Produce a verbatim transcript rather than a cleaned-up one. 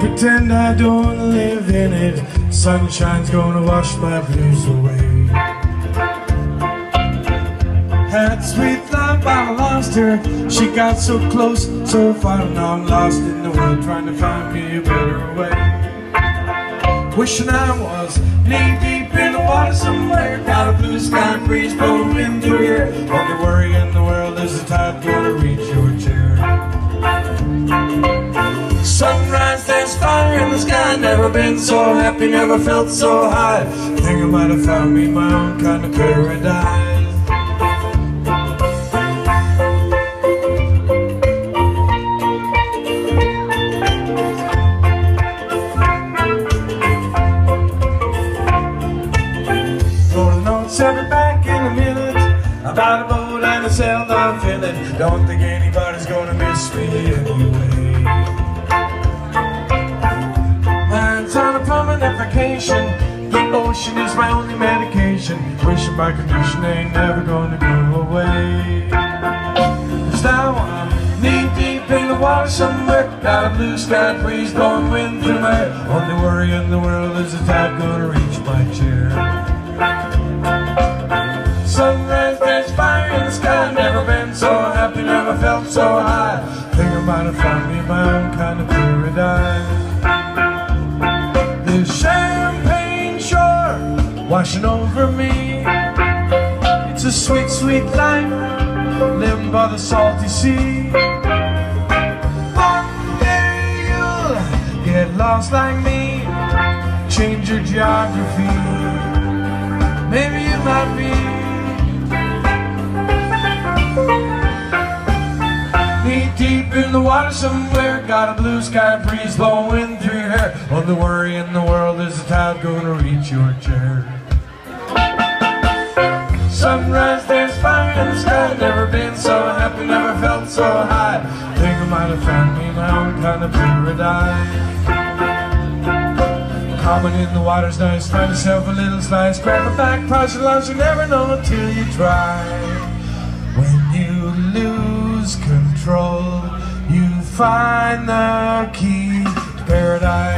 pretend I don't live in it. Sunshine's gonna wash my blues away. Had sweet love, but I lost her. She got so close, so far. Now I'm lost in the world, trying to find me a better way. Wishing I was knee deep in the water somewhere. Got a blue sky breeze blowing wind through here. Only worry in the world is the tide gonna reach your chair. Sunrise, there's fire in the sky. Never been so happy, never felt so high. Think I might have found me my own kind of paradise. Send it back in a minute. About a boat and a sail, I'm feeling. Don't think anybody's gonna miss me anyway. Mine's on a permanent vacation. The ocean is my only medication. Wishing my condition ain't never gonna go away. 'Cause now I'm knee deep in the water somewhere. Got a blue sky breeze blowing wind through my hair. Only worry in the world is the tide gonna reach my chair. Sunrise, there's fire in the sky. Never been so happy, never felt so high. Think I might have found me my own kind of paradise. This champagne shore washing over me. It's a sweet, sweet life, living by the salty sea. One day you'll get lost like me, change your geography. Maybe you might be knee deep in the water somewhere. Got a blue sky breeze blowing through your hair. Only worry in the world is the tide gonna reach your chair. Sunrise, there's fire in the sky. Never been so happy, never felt so high. Think I might have found me my own kind of paradise. Common in the water's nice. Find yourself a little slice. Grab a back, price of lunch. You never know until you try. When you lose control, you find the key to paradise.